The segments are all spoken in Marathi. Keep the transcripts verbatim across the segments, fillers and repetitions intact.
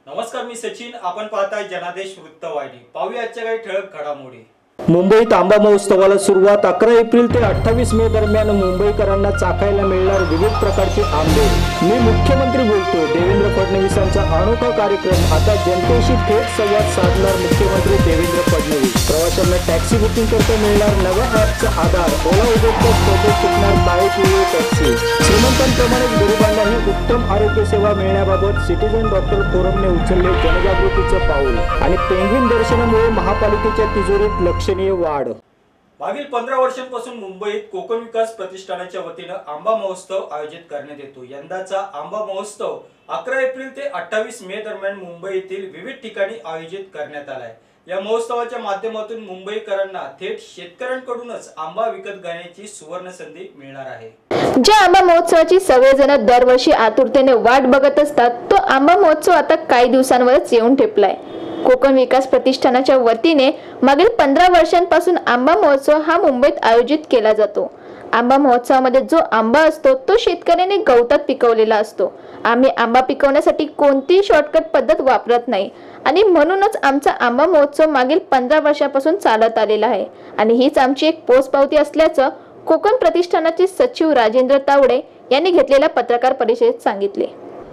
नमस्कार, मी सचिन. आपण पाहताय जनादेश वृत्तवाहिनी. पाहूया आजच्या काही ठळक घडामोडी. मुंबईत आंबा महोत्सवाला सुरुवात. अकरा एप्रिल ते अठ्ठावीस मे दरम्यान मुंबईकरांना चाखायला मिळणार विविध प्रकारचे आंबे. मी मुख्यमंत्री बोलतो. देवेंद्र फडणवीसांचा अनोखा कार्यक्रम. आता जनतेशी थेट संवाद साधणार मुख्यमंत्री देवेंद्र फडणवीस. प्रवाशांना टॅक्सी बुकिंग करता मिळणार नव्या ॲपचा आधार. ओला उबेरच्या स्पर्धेत टिकणार बाईक व टॅक्सी. श्रीमंतांप्रमाणे गरिबांनाही उत्तम आरोग्य सेवा मिळण्याबाबत सिटीजन डॉक्टर फोरमने उचलले जनजागृतीचं पाऊल. आणि पेंग्विन दर्शनामुळे महापालिकेच्या तिजोरीत लक्षणीय वाढ. मागील पंधरा वर्षांपासून मुंबईत कोकण विकास प्रतिष्ठानाच्या वतीनं आंबा महोत्सव आयोजित करण्यात येतो. यंदाचा आंबा महोत्सव अकरा एप्रिल ते अठ्ठावीस मे दरम्यान मुंबईतील विविध ठिकाणी आयोजित करण्यात आलाय. या महोत्सवाच्या माध्यमातून मुंबईकरांना थेट शेतकऱ्यांकडूनच आंबा विकत घेण्याची सुवर्ण संधी मिळणार आहे. ज्या आंबा महोत्सवाची सगळेजण दरवर्षी आतुरतेने वाट बघत असतात, तो आंबा महोत्सव आता काही दिवसांवरच येऊन ठेपलाय. कोकण विकास प्रतिष्ठानाच्या वतीने मागील पंधरा वर्षांपासून आंबा महोत्सव हा मुंबईत आयोजित केला जातो. आंबा महोत्सवामध्ये जो आंबा असतो तो शेतकऱ्यांनी गवतात पिकवलेला असतो. आम्ही आंबा पिकवण्यासाठी कोणतीही शॉर्टकट पद्धत वापरत नाही आणि म्हणूनच आमचा आंबा महोत्सव मागील पंधरा वर्षापासून चालत आलेला आहे. आणि हीच आमची एक पोचपावती असल्याचं कोकण प्रतिष्ठानाचे सचिव राजेंद्र तावडे यांनी घेतलेल्या पत्रकार परिषदेत सांगितले.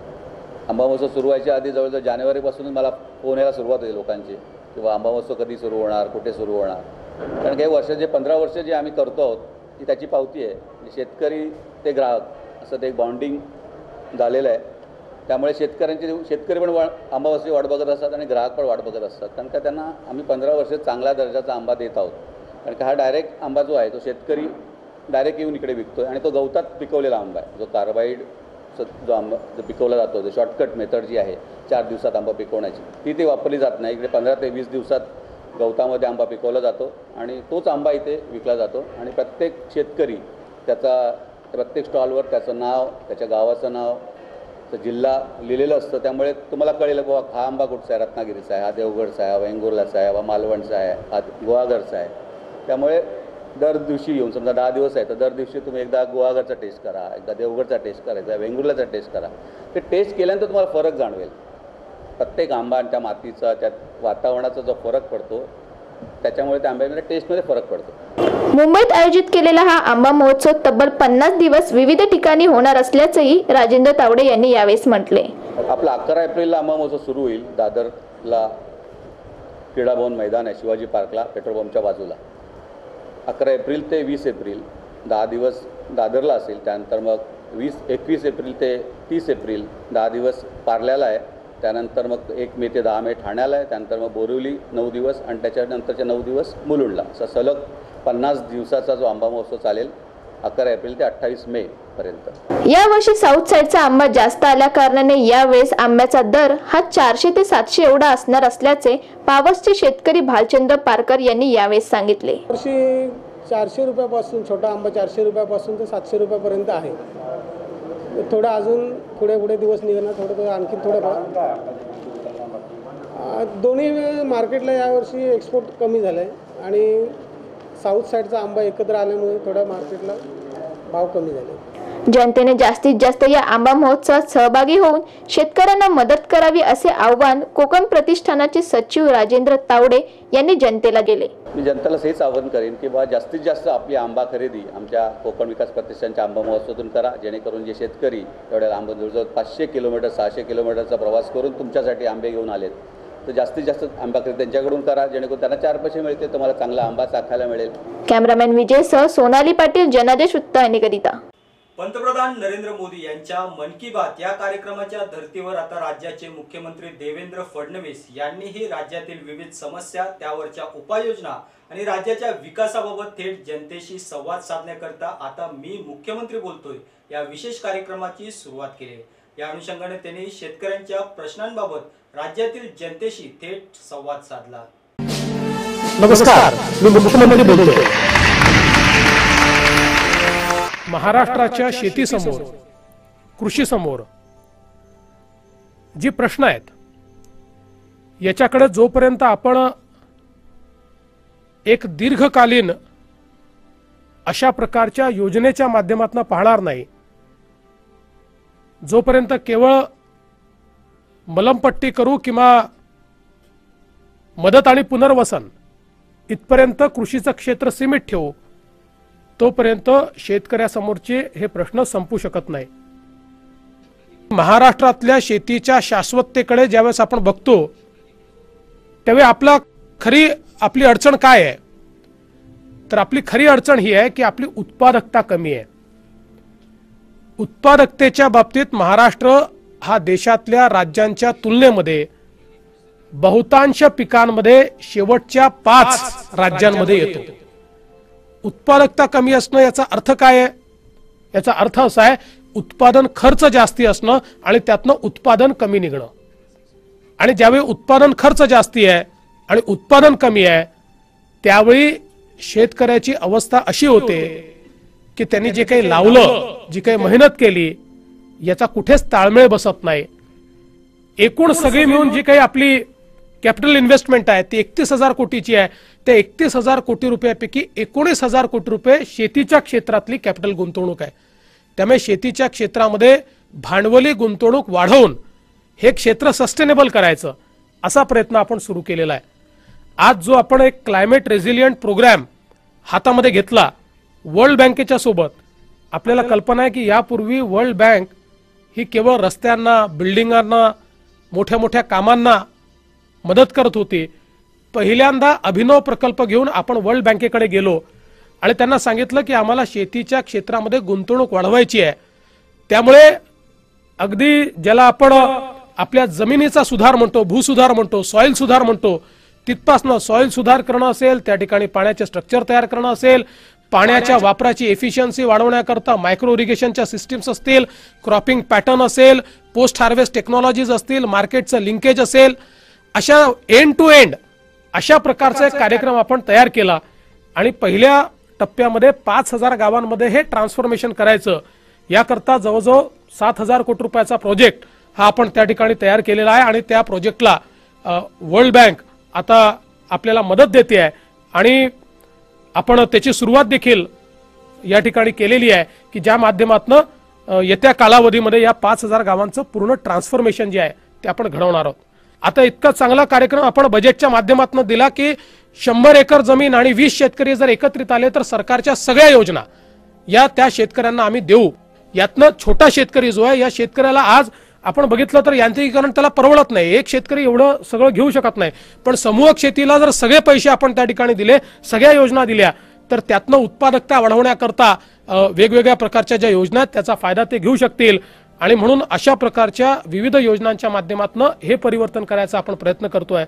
आंबा महोत्सव सुरू व्हायच्या आधी जवळजवळ जानेवारीपासूनच मला फोन यायला सुरुवात होती लोकांची, किंवा आंबा महोत्सव कधी सुरू होणार, कुठे सुरू होणार. कारण काही वर्ष जे पंधरा वर्ष जे आम्ही करतो आहोत ती त्याची पावती आहे. शेतकरी ते ग्राहक असं ते एक बॉन्डिंग झालेलं आहे. त्यामुळे शेतकऱ्यांची शेतकरी पण वा आंबा महोत्सवाची वाट बघत असतात आणि ग्राहक पण वाट बघत असतात. कारण का त्यांना आम्ही पंधरा वर्ष चांगल्या दर्जाचा आंबा देत आहोत. कारण का हा डायरेक्ट आंबा जो आहे तो शेतकरी डायरेक्ट येऊन इकडे विकतो आहे आणि तो गवतात पिकवलेला आंबा आहे. जो कार्बाईड जो आंबा जो पिकवला जातो, जो शॉर्टकट मेथड जी आहे चार दिवसात आंबा पिकवण्याची, ती ती वापरली जात नाही. इकडे पंधरा ते वीस दिवसात गवतामध्ये आंबा पिकवला जातो आणि तोच आंबा इथे विकला जातो. आणि प्रत्येक शेतकरी त्याचा प्रत्येक स्टॉलवर त्याचं नाव, त्याच्या गावाचं नाव, त्याचा जिल्हा लिहिलेलं असतं. त्यामुळे तुम्हाला कळेल बाबा हा आंबा कुठचा आहे, रत्नागिरीचा आहे, हा देवगडचा आहे, हा वेंगुर्लाचा आहे, हा मालवणचा आहे, हा गुहागरचा आहे. त्यामुळे दर दिवशी येऊन समजा दहा दिवस आहे तर दर दिवशी तुम्ही एकदा गुहागरचा टेस्ट करा, एकदा देवगडचा टेस्ट करा, एकदा वेंगुर्लाचा टेस्ट करा. ते टेस्ट केल्यानंतर तुम्हाला फरक जाणवेल. प्रत्येक आंबा आणि त्या मातीचा, त्या वातावरणाचा जो फरक पडतो त्याच्यामुळे त्या आंब्यामध्ये टेस्टमध्ये फरक पडतो. मुंबईत आयोजित केलेला हा आंबा महोत्सव तब्बल पन्नास दिवस विविध ठिकाणी होणार असल्याचंही राजेंद्र तावडे यांनी यावेळेस म्हटले. आपला अकरा एप्रिलला आंबा महोत्सव सुरू होईल. दादरला क्रीडा भवन मैदान आहे, शिवाजी पार्कला, पेट्रोल पंपच्या बाजूला. अकरा एप्रिल ते वीस एप्रिल दहा दिवस दादरला असेल. त्यानंतर मग वीस एकवीस एप्रिल ते तीस एप्रिल दहा दिवस पार्ल्याला आहे. त्यानंतर मग एक मे ते दहा मे ठाण्याला आहे. त्यानंतर मग बोरिवली नऊ दिवस आणि त्याच्यानंतरचे नऊ दिवस मुलुंडला. असा सलग पन्नास दिवसाचा जो आंबा महोत्सव चालेल अकरा एप्रिल ते अठ्ठावीस मे पर्यंत. यावर्षी साऊथ साईडचा आंबा जास्त आल्या कारणाने यावेळेस आंब्याचा दर हा चारशे ते सातशे एवढा असणार असल्याचे पावसचे शेतकरी भालचंद्र पारकर यांनी यावेळेस सांगितले. वर्षी चारशे रुपयापासून छोटा आंबा चारशे रुपयापासून ते सातशे रुपयापर्यंत आहे. थोडं अजून पुढे पुढे दिवस निघणार, थोडं थोडं आणखी थोडं दोन्ही मार्केटला यावर्षी एक्सपोर्ट कमी झालं आहे आणि साऊथ साईडचा आंबा एकत्र आल्यामुळे थोडा मार्केटला भाव कमी झाले. जनतेने जास्तीत जास्त या आंबा महोत्सवात सहभागी होऊन शेतकऱ्यांना मदत करावी असे आवाहन कोकण प्रतिष्ठानाचे सचिव राजेंद्र तावडे यांनी जनतेला केले. मी जनतेला हेच आवाहन करेन की बा जास्तीत जास्त आपली आंबा खरेदी आमच्या कोकण विकास प्रतिष्ठानच्या आंबा महोत्सवातून करा. जेणेकरून जे शेतकरी एवढ्या लांब जवळजवळ पाचशे किलोमीटर सहाशे किलोमीटरचा प्रवास करून तुमच्यासाठी आंबे घेऊन आलेत, तर जास्तीत जास्त आंबा खरेदी त्यांच्याकडून करा. जेणेकरून त्यांना चार पैसे मिळतील, तुम्हाला चांगला आंबा चाखायला मिळेल. कॅमेरामॅन विजय सह सोनाली पाटील, जनादेश वृत्तवाहिनीकरिता. पंतप्रधान नरेंद्र मोदी यांच्या मन की बात या कार्यक्रमाच्या धर्तीवर आता राज्याचे मुख्यमंत्री देवेंद्र फडणवीस यांनीही राज्यातील विविध समस्या, त्यावरच्या उपाययोजना आणि राज्याच्या विकासाबाबत थेट जनतेशी संवाद साधण्याकरता आता मी मुख्यमंत्री बोलतोय या विशेष कार्यक्रमाची सुरुवात केली. या अनुषंगाने त्यांनी शेतकऱ्यांच्या प्रश्नांबाबत राज्यातील जनतेशी थेट संवाद साधला. नमस्कार, मी मुख्यमंत्री बोलतोय. महाराष्ट्राच्या शेतीसमोर, कृषीसमोर जी प्रश्न आहेत याच्याकडे जोपर्यंत आपण एक दीर्घकालीन अशा प्रकारच्या योजनेच्या माध्यमातून पाहणार नाही, जोपर्यंत केवळ मलमपट्टी करू किंवा मदत आणि पुनर्वसन इथपर्यंत कृषीचं क्षेत्र सीमित ठेवू, तोपर्यंत शेतकऱ्यासमोरचे हे प्रश्न संपू शकत नाही. महाराष्ट्रातल्या शेतीच्या शाश्वततेकडे ज्यावेळेस आपण बघतो त्यावेळी आपला खरी आपली अडचण काय आहे, तर आपली खरी अडचण ही आहे की आपली उत्पादकता कमी आहे. उत्पादकतेच्या बाबतीत महाराष्ट्र हा देशातल्या राज्यांच्या तुलनेमध्ये बहुतांश पिकांमध्ये शेवटच्या पाच राज्यांमध्ये येतो. उत्पादकता कमी असणं याचा अर्थ काय आहे? याचा अर्थ असा आहे उत्पादन खर्च जास्ती असणं आणि त्यातनं उत्पादन कमी निघणं. आणि ज्यावेळी उत्पादन खर्च जास्ती आहे आणि उत्पादन कमी आहे त्यावेळी शेतकऱ्याची अवस्था अशी होते की त्यांनी जे काही लावलं, जी काही मेहनत केली याचा कुठेच ताळमेळ बसत नाही. एकूण सगळी मिळून जी काही आपली कॅपिटल इन्व्हेस्टमेंट आहे ती एकतीस हजार कोटीची आहे. त्या एकतीस हजार कोटी रुपयापैकी एकोणीस हजार कोटी रुपये शेतीच्या क्षेत्रातली कॅपिटल गुंतवणूक आहे. त्यामुळे शेतीच्या क्षेत्रामध्ये भांडवली गुंतवणूक वाढवून हे क्षेत्र सस्टेनेबल करायचं असा प्रयत्न आपण सुरू केलेला आहे. आज जो आपण एक क्लायमेट रेझिलियंट प्रोग्राम हातामध्ये घेतला वर्ल्ड बँकेच्या सोबत, आपल्याला कल्पना आहे की यापूर्वी वर्ल्ड बँक ही केवळ रस्त्यांना, बिल्डिंगांना, मोठ्या मोठ्या कामांना मदत करत होती. पहिल्यांदा अभिनव प्रकल्प घेऊन आपण वर्ल्ड बँकेकडे गेलो आणि त्यांना सांगितलं की आम्हाला शेतीच्या क्षेत्रामध्ये गुंतवणूक वाढवायची आहे. त्यामुळे अगदी ज्याला आपण आपल्या जमिनीचा सुधार म्हणतो, भूसुधार म्हणतो, सॉइल सुधार म्हणतो, तिथपासनं सॉइल सुधार करणं असेल, त्या ठिकाणी पाण्याचे स्ट्रक्चर तयार करणं असेल, पाण्याच्या वापराची एफिशियन्सी वाढवण्याकरता मायक्रो इरिगेशनच्या सिस्टीम्स असतील, क्रॉपिंग पॅटर्न असेल, पोस्ट हार्वेस्ट टेक्नॉलॉजीज असतील, मार्केटचं लिंकेज असेल, अशा एंड टू एंड अशा प्रकारचा एक कार्यक्रम आपण तयार केला. आणि पहिल्या टप्प्यामध्ये पाच हजार गावांमध्ये हे ट्रान्सफॉर्मेशन करायचं याकरता जवळजवळ सात हजार कोटी रुपयाचा प्रोजेक्ट हा आपण त्या ठिकाणी तयार केलेला आहे. आणि त्या प्रोजेक्टला वर्ल्ड बँक आता आपल्याला मदत देते आहे आणि आपण त्याची सुरुवात देखील या ठिकाणी केलेली आहे की ज्या माध्यमातून येत्या कालावधीमध्ये या पाच हजार गावांचं पूर्ण ट्रान्सफॉर्मेशन जे आहे ते आपण घडवणार आहोत. आता इतका चांगला कार्यक्रम आपण बजेटच्या माध्यमातून दिला की शंभर एकर जमीन आणि वीस शेतकरी जर एकत्रित आले तर सरकारच्या सगळ्या योजना या त्या शेतकऱ्यांना आम्ही देऊ. यातनं छोटा शेतकरी जो आहे या शेतकऱ्याला आज आपण बघितलं तर यांत्रिकीकरण त्याला परवडत नाही, एक शेतकरी एवढं सगळं घेऊ शकत नाही. पण समूह शेतीला जर सगळे पैसे आपण त्या ठिकाणी दिले, सगळ्या योजना दिल्या तर त्यातनं उत्पादकता वाढवण्याकरता वेगवेगळ्या प्रकारच्या ज्या योजना आहेत त्याचा फायदा ते घेऊ शकतील. आणि म्हणून अशा प्रकारच्या विविध योजनांच्या माध्यमातून हे परिवर्तन करायचा आपण प्रयत्न करतोय.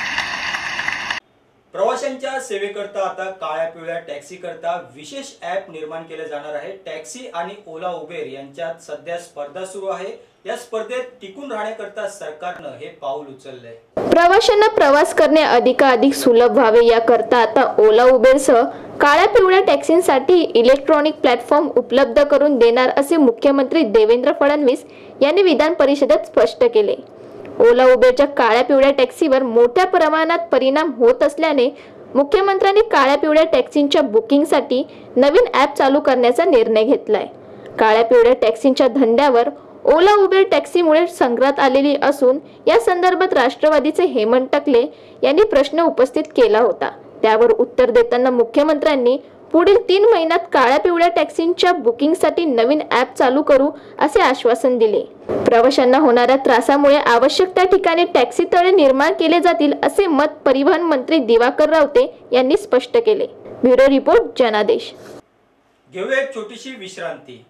प्रवाशांच्या सेवेकरता आता काळ्या पिवळ्या टॅक्सी करता विशेष ऍप निर्माण केले जाणार आहे. टॅक्सी आणि ओला उबेर यांच्यात सध्या स्पर्धा सुरू आहे. या स्पर्धेत टिकून राहण्याकरता सरकारनं हे पाऊल उचललंय. प्रवाशांना प्रवास करणे अधिकाधिक सुलभ व्हावे याकरता आता ओला उबेरसह काळ्या पिवळ्या टॅक्सींसाठी इलेक्ट्रॉनिक प्लॅटफॉर्म उपलब्ध करून देणार असे मुख्यमंत्री देवेंद्र फडणवीस यांनी विधान परिषदेत स्पष्ट केले. ओला उबेरच्या काळ्या पिवळ्या टॅक्सीवर मोठ्या प्रमाणात परिणाम होत असल्याने मुख्यमंत्र्यांनी काळ्या पिवळ्या टॅक्सींच्या बुकिंगसाठी नवीन ॲप चालू करण्याचा निर्णय घेतलाय. काळ्या पिवळ्या टॅक्सींच्या धंद्यावर ओला उबेर टॅक्सीमुळे संग्रात आलेली असून या संदर्भात राष्ट्रवादीचे हेमंत टकले यांनी प्रश्न उपस्थित केला होता. त्यावर उत्तर देताना मुख्यमंत्र्यांनी पुढील तीन महिन्यात काळ्या पिवळ्या टॅक्सींच्या बुकिंगसाठी नवीन ॲप चालू करू असे आश्वासन दिले. प्रवाशांना होणाऱ्या त्रासामुळे आवश्यक त्या ठिकाणी टॅक्सी तळे निर्माण केले जातील असे मत परिवहन मंत्री दिवाकर रावते यांनी स्पष्ट केले. ब्युरो रिपोर्ट जनादेश. घेऊया एक छोटीशी विश्रांती.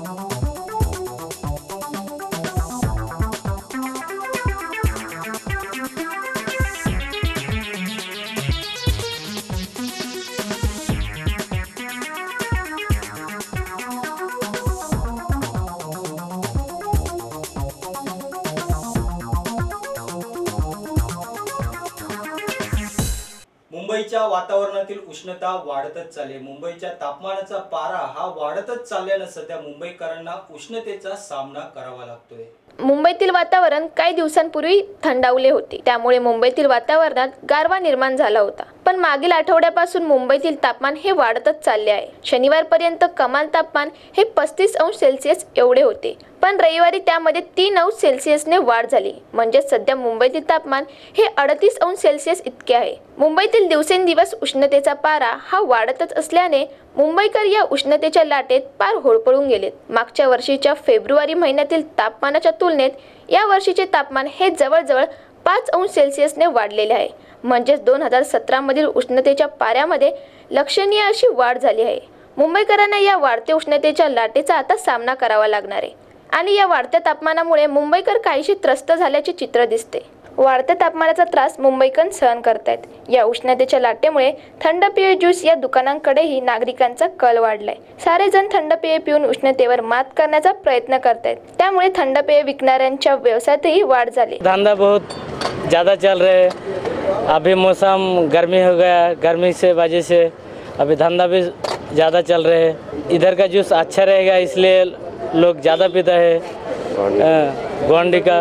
मुंबईच्या वातावरणातील उष्णता वाढतच चालली. मुंबईच्या तापमानाचा पारा हा वाढतच चालल्यानं सध्या मुंबईकरांना उष्णतेचा सामना करावा लागतोय. मुंबईतील वातावरण काही दिवसांपूर्वी थंडावले होते, त्यामुळे मुंबईतील वातावरणात गारवा निर्माण झाला होता. पण मागील आठवड्यापासून मुंबईतील तापमान हे वाढतच चालले आहे. शनिवारपर्यंत कमाल तापमान हे पस्तीस अंश सेल्सिअस एवढे होते, पण रविवारी त्यामध्ये तीन अंश सेल्सिअसने वाढ झाली. म्हणजे सध्या मुंबईतील तापमान हे अडतीस अंश सेल्सिअस इतके आहे. मुंबईतील दिवसेंदिवस उष्णतेचा पारा हा वाढतच असल्याने मुंबईकर या उष्णतेच्या लाटेत पार होरपळून गेलेत. मागच्या वर्षीच्या फेब्रुवारी महिन्यातील तापमानाच्या तुलनेत या वर्षीचे तापमान हे जवळजवळ पाच अंश सेल्सिअसने वाढलेले आहे. म्हणजेच दोन हजार सतरा मधील उष्णतेच्या पाऱ्यामध्ये लक्षणीय अशी वाढ झाली आहे. मुंबईकरांना या वाढत्या उष्णतेच्या लाटेचा आता सामना करावा लागणार आहे आणि या वाढत्या तापमानामुळे मुंबईकर काहीशी त्रस्त झाल्याचे चित्र दिसते. वाढत्या तापमानाचा त्रास मुंबईकर सहन करतायत. या उष्णतेच्या लाटेमुळे थंड पेय ज्यूस या दुकानांकडेही नागरिकांचा कल वाढलाय. सारे जण थंड पेय पिऊन उष्णतेवर मात करण्याचा प्रयत्न करतायत. त्यामुळे थंड पेय विकणाऱ्यांच्या व्यवसायातही वाढ झाली. धंधा बहुत ज़्यादा चल रहे हैं। अभी मौसम गर्मी हो गया, गर्मी से वजह से अभी धंधा भी ज़्यादा चल रहे हैं। इधर का जूस अच्छा रहेगा इसलिए लोग ज़्यादा पीता है। गोंडी का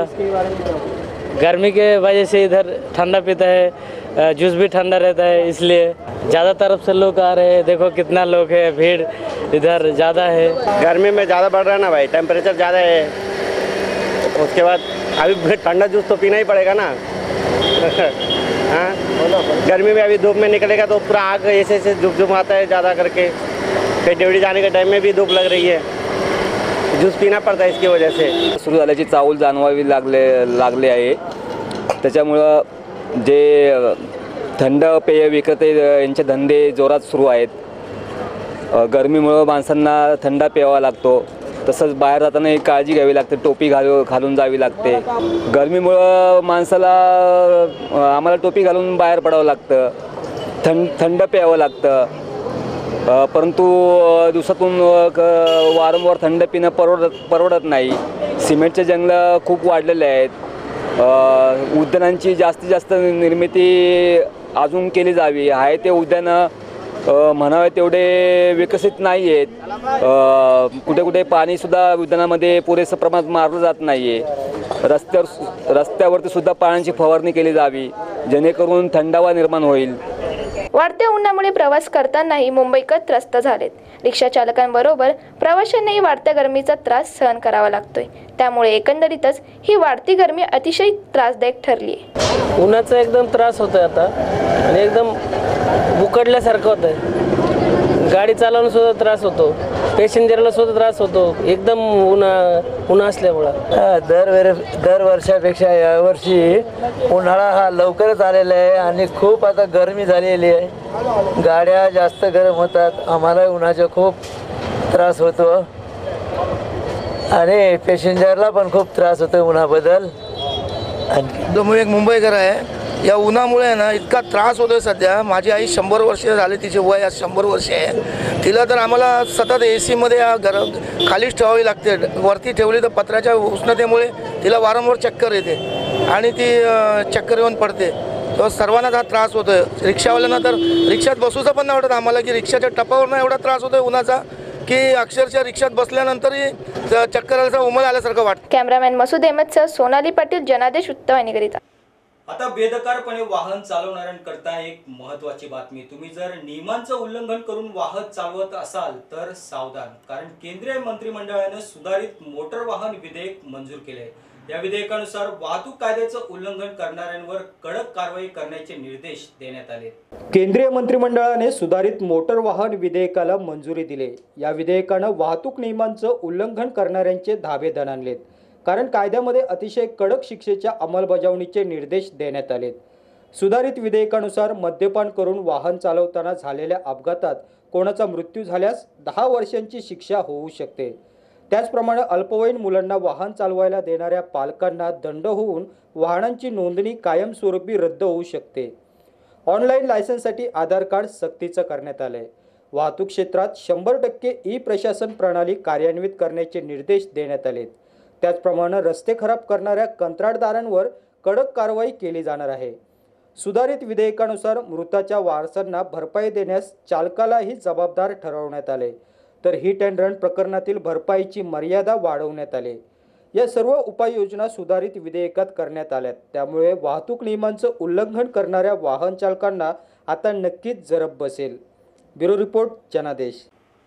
गर्मी के वजह से इधर ठंडा पीता है, जूस भी ठंडा रहता है, इसलिए ज़्यादा तरफ से लोग आ रहे हैं। देखो कितना लोग है, भीड़ इधर ज़्यादा है। गर्मी में ज़्यादा बढ़ रहा है ना भाई, टेम्परेचर ज़्यादा है। उसके बाद अभी ठंडा जूस तो पीना ही पड़ेगा ना। हाँ, गर्मी में अभी धूप में निकलेगा तो पूरा आग ऐसे ऐसे झुक झुक आता है ज़्यादा करके। फिर ड्यूटी जाने के टाइम में भी धूप लग रही है, ज्यूस पीना पड़ता है इसकी वजह से। सुरू झाल्याची चाहूल जाणवावी लागले लागले आहे. त्याच्यामुळं जे थंड पेय विक्रेते यांचे धंदे जोरात सुरू आहेत. गरमीमुळं माणसांना थंडा प्यावा लागतो. तसंच बाहेर जाताना एक काळजी घ्यावी लागते, टोपी घालू घालून जावी लागते. गरमीमुळं माणसाला आम्हाला टोपी घालून बाहेर पडावं लागतं, थंड थंड प्यावं लागतं. परंतु दिवसातून वारंवार थंड पिणं परवडत परवडत नाही. सिमेंटचे जंगलं खूप वाढलेले आहेत. उद्यानांची जास्तीत जास्त निर्मिती अजून केली जावी. आहे ते उद्यानं म्हणावे तेवढे विकसित नाही आहेत. कुठे कुठे पाणीसुद्धा उद्यानामध्ये पुरेसं प्रमाणात मारलं जात नाही आहे. रस्त्यावर रस्त्यावरती सुद्धा पाण्याची फवारणी केली जावी, जेणेकरून थंडावा निर्माण होईल. वाढत्या उन्हामुळे प्रवास करतानाही मुंबईकर त्रस्त झालेत. रिक्षा चालकांबरोबर प्रवाशांनाही वाढत्या गरमीचा त्रास सहन करावा लागतोय. त्यामुळे एकंदरीतच ही वाढती गरमी अतिशय त्रासदायक ठरली आहे. उन्हाचा एकदम त्रास होतोय आता आणि एकदम उकडल्यासारखं होतंय. गाडी चालवणं सुद्धा त्रास होतो, पॅसेंजरला सुद्धा त्रास होतो एकदम उन्हा उन्हा असल्यामुळं. दर दर वर्षापेक्षा यावर्षी उन्हाळा हा लवकरच आलेला आहे आणि खूप आता गरमी झालेली आहे. गाड्या जास्त गरम होतात, आम्हाला उन्हाचा खूप त्रास होतो आणि पॅसेंजरला पण खूप त्रास होतो उन्हाबद्दल. आणि मी एक मुंबईकर आहे. या उन्हामुळे ना इतका त्रास होतोय सध्या. माझी आई शंभर वर्ष झाली, तिचे वय आज शंभर वर्ष आहे. तिला तर आम्हाला सतत ए सीमध्ये घर खालीच ठेवावी लागते. वरती ठेवली तर पत्राच्या उष्णतेमुळे तिला वारंवार चक्कर येते आणि ती चक्कर येऊन पडते. तर सर्वांनाच हा त्रास होतोय. रिक्षावाल्यांना तर रिक्षात बसूचं पण नाही वाटत आम्हाला, की रिक्षाच्या टपावरनं एवढा त्रास होतोय उन्हाचा की अक्षरशः रिक्षात बसल्यानंतरही चक्कर आल्याचं उमल आल्यासारखं वाटतं. कॅमेरामॅन मसूद अहमदसह सोनाली पाटील, जनादेश वृत्तवाहिनीकरिता. आता बेदरकारपणे वाहन चालवणाऱ्यांकरता एक महत्त्वाची बातमी. तुम्ही जर नियमांचं उल्लंघन करून वाहन चालवत असाल तर सावधान, कारण केंद्रीय मंत्रिमंडळाने सुधारित मोटर वाहन विधेयक मंजूर केले. या विधेयकानुसार वाहतूक कायद्याचं उल्लंघन करणाऱ्यांवर कडक कारवाई करण्याचे निर्देश देण्यात आले. केंद्रीय मंत्रिमंडळाने सुधारित मोटर वाहन विधेयकाला मंजुरी दिली. या विधेयकानं वाहतूक नियमांचं उल्लंघन करणाऱ्यांचे धाबे दणाणलेत, कारण कायद्यामध्ये अतिशय कडक शिक्षेच्या अंमलबजावणीचे निर्देश देण्यात आलेत. सुधारित विधेयकानुसार मद्यपान करून वाहन चालवताना झालेल्या अपघातात कोणाचा मृत्यू झाल्यास दहा वर्षांची शिक्षा होऊ शकते. त्याचप्रमाणे अल्पवयीन मुलांना वाहन चालवायला देणाऱ्या पालकांना दंड होऊन वाहनांची नोंदणी कायमस्वरूपी रद्द होऊ शकते. ऑनलाईन लायसन्ससाठी आधार कार्ड सक्तीचं करण्यात आलं आहे. वाहतूक क्षेत्रात शंभर टक्के ई प्रशासन प्रणाली कार्यान्वित करण्याचे निर्देश देण्यात आलेत. त्याचप्रमाणे रस्ते खराब करणाऱ्या कंत्राटदारांवर कडक कारवाई केली जाणार आहे. सुधारित विधेयकानुसार मृताच्या वारसांना भरपाई देण्यास चालकालाही जबाबदार ठरवण्यात आले, तर हिट अँड रन प्रकरणातील भरपाईची मर्यादा वाढवण्यात आली. या सर्व उपाययोजना सुधारित विधेयकात करण्यात आल्यात. त्यामुळे वाहतूक नियमांचं उल्लंघन करणाऱ्या वाहन चालकांना आता नक्कीच जरब बसेल. ब्युरो रिपोर्ट, जनादेश.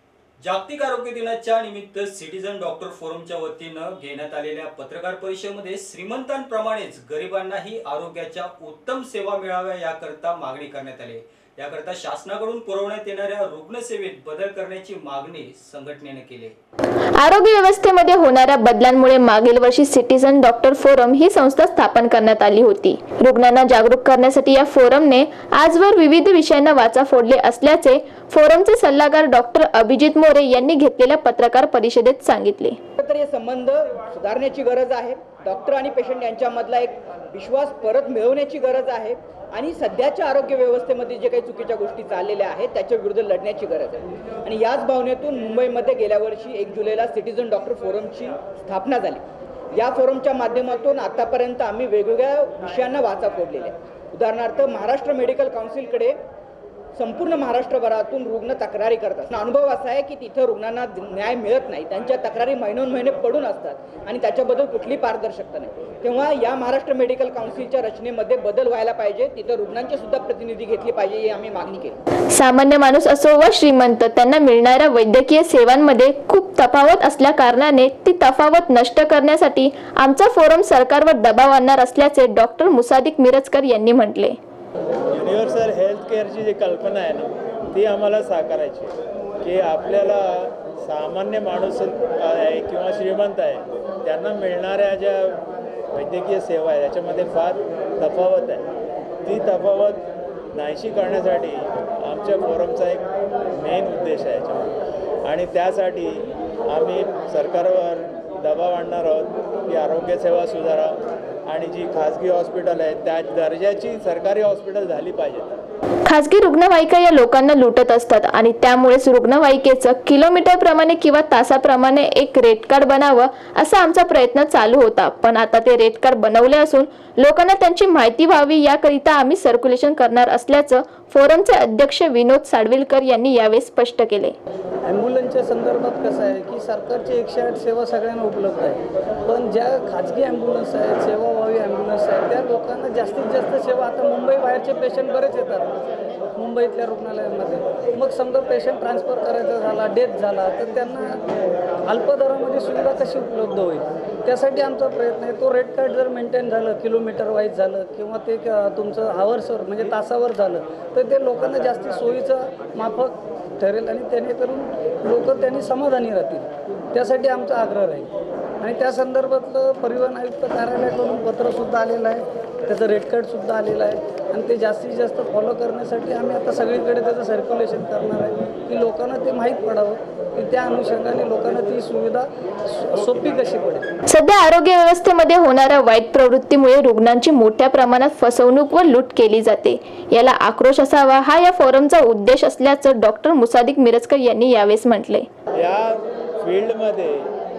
जागतिक आरोग्य दिनाच्या निमित्त सिटीजन डॉक्टर फोरमच्या वतीनं घेण्यात आलेल्या पत्रकार परिषदेमध्ये श्रीमंतांप्रमाणेच गरिबांनाही आरोग्याच्या उत्तम सेवा मिळाव्या याकरता मागणी करण्यात आली. याकरता शासनाकडून पुरवण्यात येणाऱ्या रुग्णसेवेत बदल करण्याची मागणी संघटनेने केली. आरोग्य व्यवस्थेमध्ये होणाऱ्या बदलांमुळे मागील वर्षी सिटीजन डॉक्टर फोरम ही संस्था स्थापन करण्यात आली होती. रुग्णांना जागरूक करण्यासाठी या फोरमने आजवर विविध विषयांना वाचा फोडले असल्याचे फोरमचे सल्लागार डॉक्टर अभिजित मोरे यांनी घेतलेल्या पत्रकार परिषदेत सांगितले. तर हे संबंध सुधारण्याची गरज आहे. डॉक्टर आणि पेशंट यांच्यामधला एक विश्वास परत मिळवण्याची गरज आहे आणि सध्याच्या आरोग्य व्यवस्थेमध्ये जे काही चुकीच्या गोष्टी चाललेल्या आहेत त्याच्या विरुद्ध लढण्याची गरज आहे. आणि याच भावनेतून मुंबईमध्ये गेल्या वर्षी एक जुलैला सिटीजन डॉक्टर फोरमची स्थापना झाली. या फोरमच्या माध्यमातून आतापर्यंत आम्ही वेगवेगळ्या विषयांना वाचा फोडलेल्या. उदाहरणार्थ महाराष्ट्र मेडिकल काउन्सिलकडे संपूर्ण महाराष्ट्रभरातून रुग्ण तक्रारी करतात. अनुभव असा आहे की तिथं रुग्णांना न्याय मिळत नाही. त्यांच्या तक्रारी महिनोन महिने पडून असतात आणि त्याच्याबद्दल कुठली पारदर्शकता नाही. तेव्हा या महाराष्ट्र मेडिकल काउन्सिलच्या रचनेमध्ये बदल व्हायला पाहिजे. तिथं रुग्णांचे सुद्धा प्रतिनिधी घेतले पाहिजे ही आम्ही मागणी केली. सामान्य माणूस असो व श्रीमंत त्यांना मिळणाऱ्या वैद्यकीय सेवांमध्ये खूप तफावत असल्या कारणाने ती तफावत नष्ट करण्यासाठी आमचा फोरम सरकारवर दबाव आणणार असल्याचे डॉक्टर मुसादिक मिरजकर यांनी म्हटले. युनिव्हर्सल हेल्थ केअरची जी कल्पना आहे ना ती आम्हाला साकारायची की आपल्याला सामान्य माणूस आहे किंवा श्रीमंत आहे त्यांना मिळणाऱ्या ज्या वैद्यकीय सेवा आहे त्याच्यामध्ये फार तफावत आहे. ती तफावत नाहीशी करण्यासाठी आमच्या फोरमचा एक मेन उद्देश आहे याच्यामध्ये आणि त्यासाठी आम्ही सरकारवर दबाव आणणार आहोत की आरोग्य सेवा सुधारा आणि जी खाजगी हॉस्पिटल आहेत त्या दर्जाची सरकारी हॉस्पिटल झाली पाहिजे. खासगी रुग्णवाहिका या लोकांना लुटत असतात आणि त्यामुळेच रुग्णवाहिकेचं किलोमीटर प्रमाणे किंवा तासाप्रमाणे एक रेट कार्ड बनावं असा आमचा प्रयत्न चालू होता. पण आता ते रेट कार्ड बनवले असून लोकांना त्यांची माहिती व्हावी याकरिता आम्ही सर्क्युलेशन करणार असल्याचं फोरमचे अध्यक्ष विनोद साडविलकर यांनी यावेळी स्पष्ट केले. ॲम्ब्युलन्सच्या संदर्भात कसं आहे की सरकारची एकशे आठ सेवा सगळ्यांना उपलब्ध आहे. पण ज्या खाजगी ॲम्ब्युलन्स आहेत, सेवाभावी ॲम्ब्युलन्स आहेत त्या लोकांना जास्तीत जास्त सेवा आता मुंबई बाहेरचे पेशंट बरेच येतात मुंबईतल्या रुग्णालयामध्ये. मग समजा पेशंट ट्रान्सफर करायचा झाला, डेथ झाला तर त्यांना अल्प दरामध्ये सुविधा कशी उपलब्ध होईल त्यासाठी आमचा प्रयत्न आहे. तो रेट कार्ड जर मेंटेन झालं, किलोमीटर वाईज झालं किंवा ते तुमचं आवर्सवर म्हणजे तासावर झालं तर ते लोकांना जास्त सोयीचं माफक ठरेल आणि जेणेकरून लोक त्यांनी समाधानी राहतील. त्यासाठी आमचा आग्रह राहील. आणि त्या संदर्भातलं परिवहन आयुक्त कार्यालयाकडून पत्रसुद्धा आलेलं आहे, त्याचं रेट कार्डसुद्धा आलेलं आहे आणि ते जास्तीत जास्त फॉलो करण्यासाठी आम्ही आता सगळीकडे त्याचं सर्क्युलेशन करणार आहे की लोकांना ते माहीत पडावं की त्या अनुषंगाने लोकांना ती सुविधा सोपी कशी पडेल. सध्या आरोग्य व्यवस्थेमध्ये होणाऱ्या वाईट प्रवृत्तीमुळे रुग्णांची मोठ्या प्रमाणात फसवणूक व लूट केली जाते. याला आक्रोश असावा हा या फोरमचा उद्देश असल्याचं डॉक्टर मुसादिक मिरजकर यांनी यावेळेस म्हटले. या फील्डमध्ये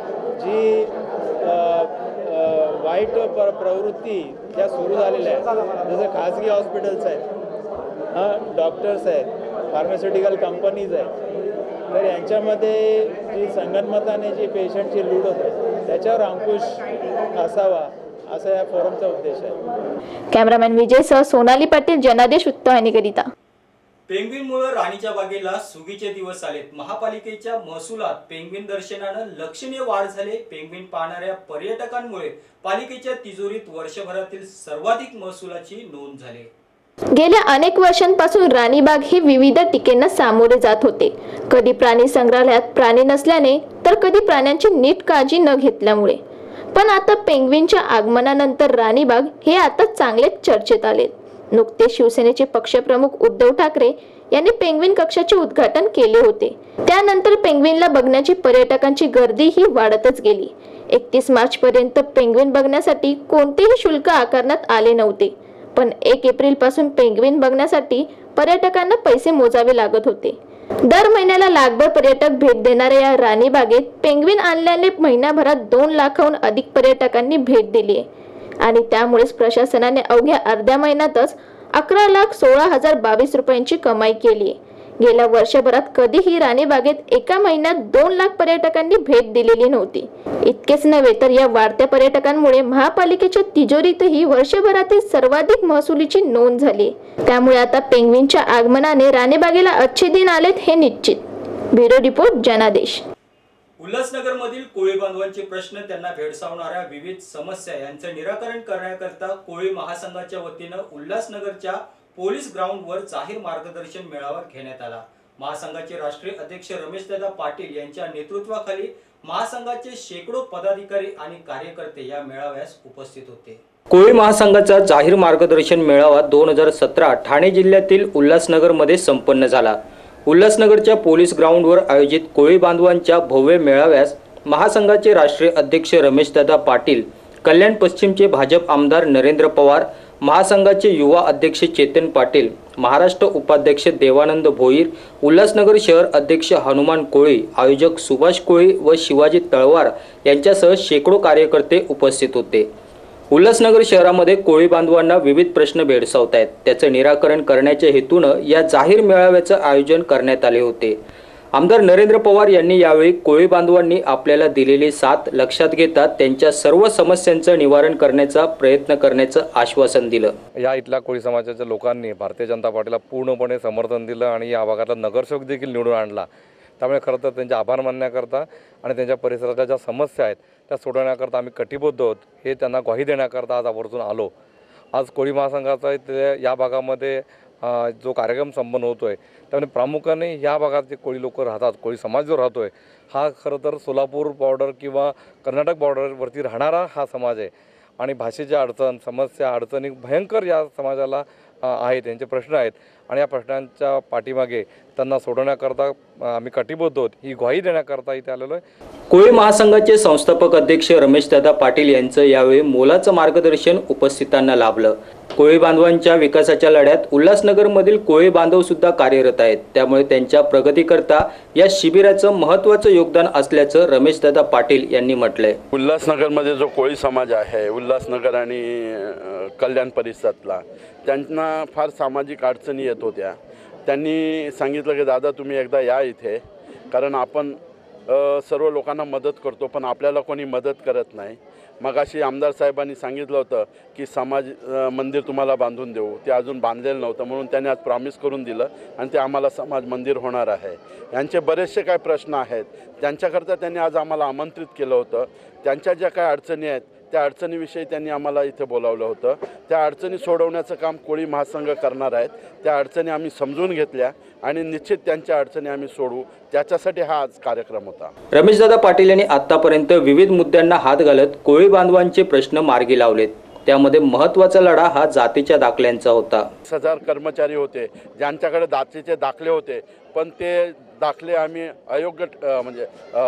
जी वाईट प्र प्रवृत्ती ज्या सुरू झालेल्या आहेत जसं खाजगी हॉस्पिटल्स आहेत, हां डॉक्टर्स आहेत, फार्मास्युटिकल कंपनीज आहेत, तर यांच्यामध्ये जी संगनमताने जी पेशंटची लूट होते त्याच्यावर अंकुश असावा असा या फोरमचा उद्देश आहे. कॅमेरामॅन विजयसह सोनाली पाटील, जनादेश वृत्तवाहिनीकरिता. पेंग्विनमुळे राणीच्या बागेला सुगीचे दिवस आलेत. महापालिकेच्या महसुलात पेंग्विन दर्शनानं लक्षणीय वाढ झाली. पेंग्विन पाहणाऱ्या पर्यटकांमुळे पालिकेच्या तिजोरीत वर्षभरातील सर्वाधिक महसुलाची नोंद झाली. गेल्या अनेक वर्षांपासून राणीबाग हे विविध टीकेंना सामोरे जात होते. कधी प्राणी संग्रहालयात प्राणी नसल्याने तर कधी प्राण्यांची नीट काळजी न घेतल्यामुळे. पण आता पेंग्विनच्या आगमनानंतर राणीबाग हे आता चांगलेच चर्चेत आले. नुकतेच शिवसेनेचे पक्षप्रमुख उद्धव ठाकरे यांनी पेंग्विन कक्षाचे उद्घाटन केले होते. त्यानंतर पेंग्विनला बघण्याची पर्यटकांची गर्दी ही वाढतच गेली. एकतीस मार्च पर्यंत पेंग्विन बघण्यासाठी कोणतेही शुल्क आकारण्यात आले नव्हते. पण एक एप्रिल पासून पेंग्विन बघण्यासाठी पर्यटकांना पैसे मोजावे लागत होते. दर महिन्याला लाखभर पर्यटक भेट देणाऱ्या या राणीबागेत पेंग्विन आणल्याने महिन्याभरात दोन लाखाहून अधिक पर्यटकांनी भेट दिली आहे. आणि त्यामुळेच प्रशासनाने अवघ्या अर्ध्या महिन्यातच अकरा लाख सोळा हजार बावीस रुपयांची कमाई केली. गेल्या वर्षभरात कधीही राणीबागेत एका महिन्यात दोन लाख पर्यटकांनी भेट दिलेली नव्हती. इतकेच नव्हे तर या वाढत्या पर्यटकांमुळे महापालिकेच्या तिजोरीतही वर्षभरातील सर्वाधिक महसुलीची नोंद झाली. त्यामुळे आता पेंग्विनच्या आगमनाने राणीबागेला अच्छे दिन आलेत हे निश्चित. ब्युरो रिपोर्ट जनादेश. उल्हासनगरमधील कोळी बांधवांचे प्रश्न, त्यांना भेडसावणाऱ्या विविध समस्या यांचे निराकरण करण्याकरता कोळी महासंघाच्या वतीनं उल्हासनगरच्या पोलीस ग्राउंडवर जाहीर मार्गदर्शन मेळावा घेण्यात आला. महासंघाचे राष्ट्रीय अध्यक्ष रमेशदादा पाटील यांच्या नेतृत्वाखाली महासंघाचे शेकडो पदाधिकारी आणि कार्यकर्ते या मेळाव्यास उपस्थित होते. कोळी महासंघाचा जाहीर मार्गदर्शन मेळावा दोन हजार सतरा ठाणे जिल्ह्यातील उल्हासनगरमध्ये संपन्न झाला. उल्हासनगरच्या पोलीस ग्राउंडवर आयोजित कोळी बांधवांच्या भव्य मेळाव्यास महासंघाचे राष्ट्रीय अध्यक्ष रमेशदादा पाटील, कल्याण पश्चिमचे भाजप आमदार नरेंद्र पवार, महासंघाचे युवा अध्यक्ष चेतन पाटील, महाराष्ट्र उपाध्यक्ष देवानंद भोईर, उल्हासनगर शहर अध्यक्ष हनुमान कोळी, आयोजक सुभाष कोळी व शिवाजी तळवार यांच्यासह शेकडो कार्यकर्ते उपस्थित होते. उल्हासनगर शहरामध्ये कोळी बांधवांना विविध प्रश्न भेडसावत आहेत. त्याचं निराकरण करण्याच्या हेतूनं या जाहीर मेळाव्याचं आयोजन करण्यात आले होते. आमदार नरेंद्र पवार यांनी यावेळी कोळी बांधवांनी आपल्याला दिलेली साथ लक्षात घेता त्यांच्या सर्व समस्यांचं निवारण करण्याचा प्रयत्न करण्याचं आश्वासन दिलं. या इथल्या कोळी समाजाच्या लोकांनी भारतीय जनता पार्टीला पूर्णपणे समर्थन दिलं आणि या भागातला नगरसेवक देखील निवडून आणला. त्यामुळे खरं तर त्यांचे आभार मानण्याकरता आणि त्यांच्या परिसराच्या ज्या समस्या आहेत त्या सोडवण्याकरता आम्ही कटिबद्ध आहोत हे त्यांना ग्वाही देण्याकरता आज आवर्जून आलो. आज कोळी महासंघाचा इथे या भागामध्ये जो कार्यक्रम संपन्न होतो आहे त्यामुळे प्रामुख्याने या भागात जे कोळी लोक राहतात, कोळी समाज जो राहतो आहे हा खरं तर सोलापूर बॉर्डर किंवा कर्नाटक बॉर्डरवरती राहणारा हा समाज आहे आणि भाषेच्या अडचण, समस्या, अडचणी भयंकर या समाजाला आहेत, त्यांचे प्रश्न आहेत आणि या प्रश्नांच्या पाठीमागे त्यांना सोडवण्याकरता आम्ही कटिबद्ध आहोत ही ग्वाही देण्याकरता इथे आलेलो आहे. कोळी महासंघाचे संस्थापक अध्यक्ष रमेशदादा पाटील यांचं यावेळी मोलाचं मार्गदर्शन उपस्थितांना लाभलं. कोळी बांधवांच्या विकासाच्या लढ्यात उल्हासनगरमधील कोळी बांधव सुद्धा कार्यरत आहेत. त्यामुळे त्यांच्या प्रगतीकरता या शिबिराचं महत्त्वाचं योगदान असल्याचं रमेशदादा पाटील यांनी म्हटलंय. उल्हासनगरमध्ये जो कोळी समाज आहे, उल्हासनगर आणि कल्याण परिसरातला, त्यांना फार सामाजिक अडचणी येत होत्या. त्यांनी सांगितलं की दादा तुम्ही एकदा या इथे, कारण आपण सर्व लोकांना मदत करतो पण आपल्याला कोणी मदत करत नाही. मगाशी आमदार साहेबांनी सांगितलं होतं की समाज मंदिर तुम्हाला बांधून देऊ, ते अजून बांधलेलं नव्हतं म्हणून त्यांनी आज प्रॉमिस करून दिलं आणि ते आम्हाला समाज मंदिर होणार आहे. यांचे बरेचसे काय प्रश्न आहेत त्यांच्याकरता त्यांनी आज आम्हाला आमंत्रित केलं होतं. त्यांच्या ज्या काय अडचणी आहेत त्या अडचणीविषयी त्यांनी आम्हाला इथे बोलावलं होतं. त्या अडचणी सोडवण्याचं काम कोळी महासंघ करणार आहेत. त्या अडचणी आम्ही समजून घेतल्या आणि निश्चित त्यांच्या अडचणी आम्ही सोडवू, त्याच्यासाठी हा आज कार्यक्रम होता. रमेशदादा पाटील यांनी आतापर्यंत विविध मुद्द्यांना हात घालत कोळी बांधवांचे प्रश्न मार्गी लावलेत. त्यामध्ये महत्त्वाचा लढा हा जातीच्या दाखल्यांचा होता. वीस हजार कर्मचारी होते ज्यांच्याकडे जातीचे दाखले होते पण ते दाखले आम्ही अयोग्य म्हणजे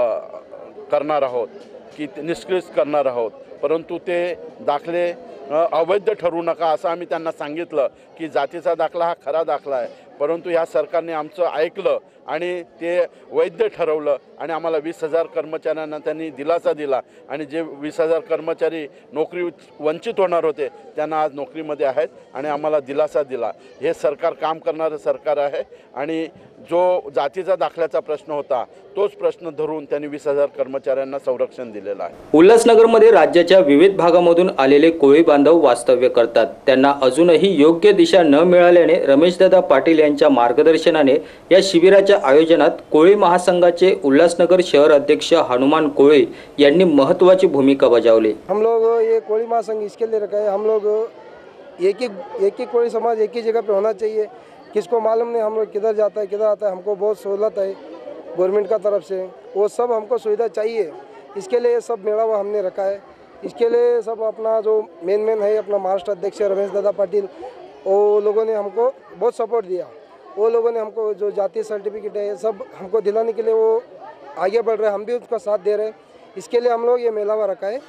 करणार आहोत की निष्क्रिय करणार आहोत, परंतु ते दाखले अवैध ठरवू नका असं आम्ही त्यांना सांगितलं की जातीचा दाखला हा खरा दाखला आहे. परंतु या सरकारने आमचं ऐकलं आणि ते वैध ठरवलं आणि आम्हाला वीस हजार कर्मचाऱ्यांना त्यांनी दिलासा दिला आणि जे वीस हजार कर्मचारी नोकरी वंचित होणार होते त्यांना आज नोकरीमध्ये आहेत आणि आम्हाला दिलासा दिला. हे सरकार काम करणारं सरकार आहे आणि जो जातीचा दाखल्याचा प्रश्न होता तोच प्रश्न धरून त्यांनी वीस हजार कर्मचाऱ्यांना संरक्षण दिलेलं आहे. उल्हासनगरमध्ये राज्याच्या विविध भागामधून आलेले कोळी बांधव वास्तव्य करतात. त्यांना अजूनही योग्य दिशा न मिळाल्याने रमेशदादा पाटील यांच्या मार्गदर्शनाने या शिबिराच्या आयोजनात कोळी महासंघाचे उल्हासनगर शहर अध्यक्ष हनुमान कोळी यांनी महत्त्वाची भूमिका बजावली. हम लोग ये कोळी महासंघ इसके लिए रखा है, हम लोग एक ही एक ही कोळी समाज एक ही जगह पे होना चाहिए. किसको मालूम नहीं हम लोग किधर जाता है किधर आता है. हमको बहुत सहूलत है गवर्नमेंट का तरफ से, वो सब हमको सुविधा चाहिए. इसके लिए सब मेळावा हमने रखा है. इसके लिए सब अपना जो मेन मेन है अपना महाराष्ट्र अध्यक्ष रमेश दादा पाटिल, वो लोगों ने हमको बहुत सपोर्ट दिया. वो लोगों ने हमको जो जातीय सर्टिफिकेट है सब हमको दिलाने के लिए वो आगे बढ़ रहे हैं, हम भी उसका साथ दे रहे हैं. इसके लिए हम लोग ये मेळावा रखा है.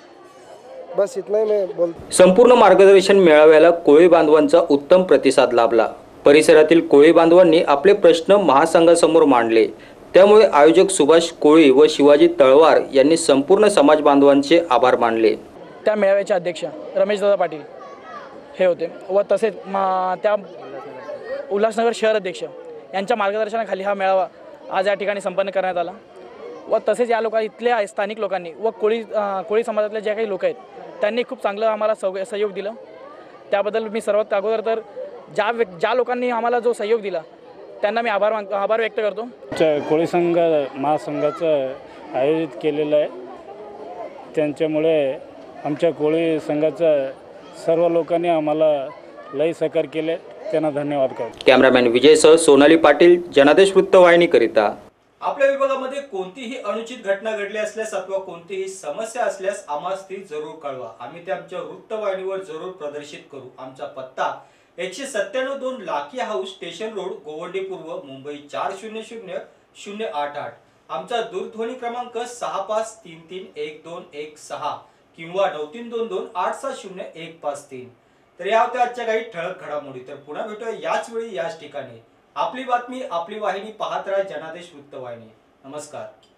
बस इतना ही मैं बोल. संपूर्ण मार्गदर्शन मेळाव्याला कोळी बांधवांचा उत्तम प्रतिसाद लाभला. परिसरातील कोळी बांधवांनी आपले प्रश्न महासंघासमोर मांडले. त्यामुळे आयोजक सुभाष कोळी व शिवाजी तळवार यांनी संपूर्ण समाज बांधवांचे आभार मानले. त्या मेळाव्याचे अध्यक्ष रमेशदादा पाटील हे होते व तसेच त्या उल्हासनगर शहर अध्यक्ष यांच्या मार्गदर्शनाखाली हा मेळावा आज या ठिकाणी संपन्न करण्यात आला व तसेच या लोकां इथल्या स्थानिक लोकांनी व कोळी अ, कोळी समाजातले जे काही लोक आहेत त्यांनी खूप चांगलं आम्हाला सह सहयोग दिलं. त्याबद्दल मी सर्वात अगोदर तर ज्या व्यक् ज्या लोकांनी आम्हाला जो सहयोग दिला त्यांना मी आभार मान आभार व्यक्त करतो. आमच्या कोळी संघ महासंघाचं आयोजित केलेलं आहे. त्यांच्यामुळे आमच्या कोळी संघाचं सर्व लोकांनी आम्हाला लई सहकार्य केले, त्यांना धन्यवाद करतो. कॅमेरामॅन विजयसह सोनाली पाटील, जनादेश वृत्तवाहिनीकरिता. आपल्या विभागामध्ये कोणतीही अनुचित घटना घडली असल्यास अथवा कोणतीही समस्या असल्यास आम्हाला ती जरूर कळवा. आम्ही ते आमच्या वृत्तवाहिनीवर जरूर प्रदर्शित करू. आमचा पत्ता एकशे सत्त्याण्णव दोन लाकी हाऊस, स्टेशन रोड, गोवंडी पूर्व, मुंबई चार शून्य शून्य शून्य आठ आठ. आमचा दूरध्वनी क्रमांक सहा पाच तीन तीन एक दोन एक सहा किंवा नऊ तीन दोन दोन आठ सात शून्य एक पाच तीन. तर या होत्या आजच्या काही ठळक घडामोडी. तर पुन्हा भेटूया याच वेळी याच ठिकाणी. आपली बातमी आपली वाहिनी पाहत राहा जनादेश वृत्तवाहिनी. नमस्कार.